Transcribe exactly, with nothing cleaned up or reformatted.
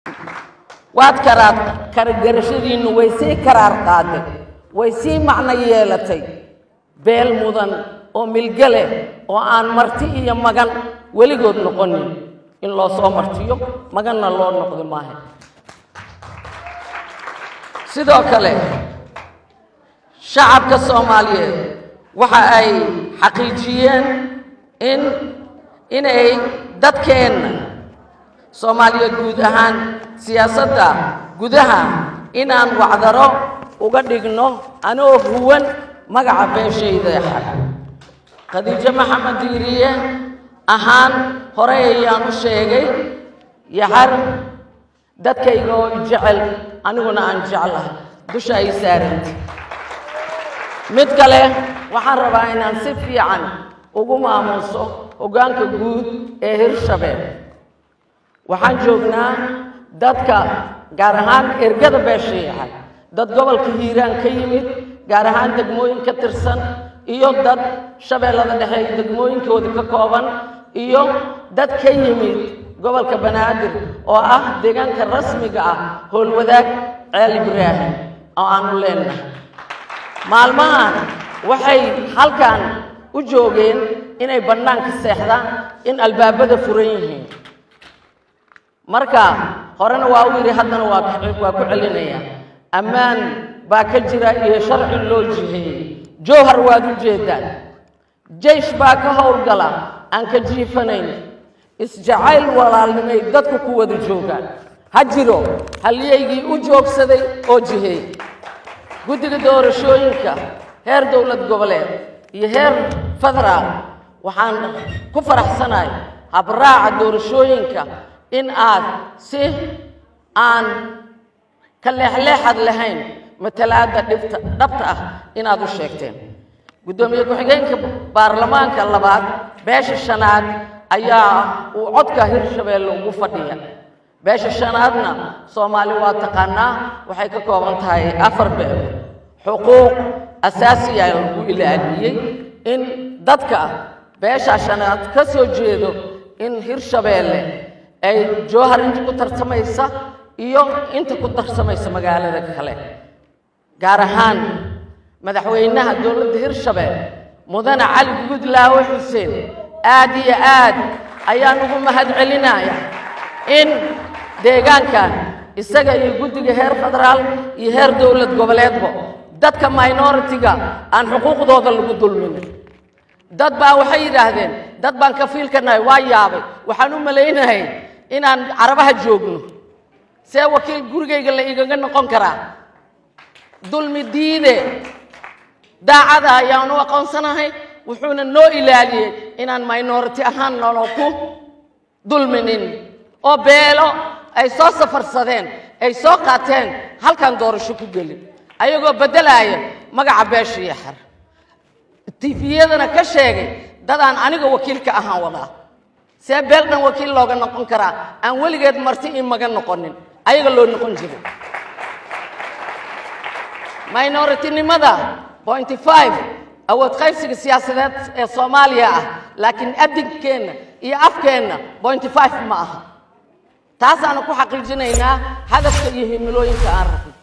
waad karaad karagarashadiinnu way sii karaar qaaday way sii macno yeelatay beel mudan oo milgale oo aan marti iyo magan weligood noqonin in loo soo martiyo maganna loo noqdo maaha sidoo kale shacabka Soomaaliyeed waxa ay xaqiijiyeen in inay dadkeena Soomaaliyeed guud ahaan siyaasadda gudaha inaan wacdaro uga dhigno anoo huwan magaca beeshayda xaq Khadiija Maxamed Diiriye ahaan hore ayaan u sheegay yaxar dadkayga oo jecel aniguna aan jeclahay dusha ay saarantay mid kale waxaan rabaa inaan si fiican ugu maamuuso hoggaanka guud ee Hirshabelle waxaan joognaa dadka gaar ahaan ergada beeshiyaha dad gobolka Hiiraan ka yimid gaar ahaan degmooyin ka tirsan iyo dad Shabeellada Dhexe degmooyinkooda ka kooban iyo dad ka yimid gobolka Banaadir oo ah deegaanka rasmiga ah howlwadaag Ceel Ibraahim oo aan u leenahay maalmaha waxay halkan u joogeen inay bannaanka seexdaan in albaabada furan yihiin marka horena waa u yiri haddana waa waa ku celinaya ammaan baa ka jira iyo sharci loo jiheeyay jowhar waad u jeedaan jeysh baa ka howlgala aan ka jiifanayn isjacayl walaalnimay dadku ku wada joogaan ha jiro halyeygii u joogsaday oo jiheeyay guddiga doorashooyinka heer dowlad goboleed iyo heer federaal waxaan ku faraxsanahay habraaca doorashooyinka in aad si aan ka leexleexad lahayn matalaada dhibta dhabta ah inaad u sheegteen gudoomiye ku-xigeenka baarlamaanka labaad beesha shanaad ayaa uu codka Hirshabelle ugu fadhiya beesha shanaadna Soomaali waa taqaanaa waxay ka kooban tahay afar beel xuquuq asaasi ah lagu ilaaliyay in dadka beesha shanaad ka soo jeedo in Hirshabelle ay jowhar inta ku tartamaysa iyo inta ku tartamaysa magaalada kale gaar ahaan madaxweynaha dowladda Hirshabelle mudane Cali Gudlaawe Xuseen aad iyo aad ayaan ugu mahadcelinayaa in deegaankan isaga iyo guddiga heer federaal iyo heer dowlad goboleedba dadka minority-ga aan xuquuqdooda lagu dulmin dad baa waxay yiraahdeen dad baan ka fiilkanahay waa yaabay waxaan u maleynahay inaan carabaha joogno see wakiil gurigayga la igaga noqon karaa dulmi diide daacada ayaan u aqoonsanahay wuxuuna noo ilaaliyay inaan minority ahaan nolol ku dulminin oo beelo ay soo safarsadeen ay soo qaateen halkan doorasho ku gelin ayagoo bedelaya magaca beesha yaxar tifiyadana ka sheegay dadaan aniga wakiilka ahaan wadaa see beel dhan wakiil looga noqon karaa aan weligeed marti in maga noqonin ayaga loo noqon jiray minority nimada point five awood qaybsiga siyaasadeed ee Soomaaliya ah laakiin adigkeena iyo afkeena point five ma aha taas aan ku xaqiijinaynaa hadafka iyo himilooyinka aan rabno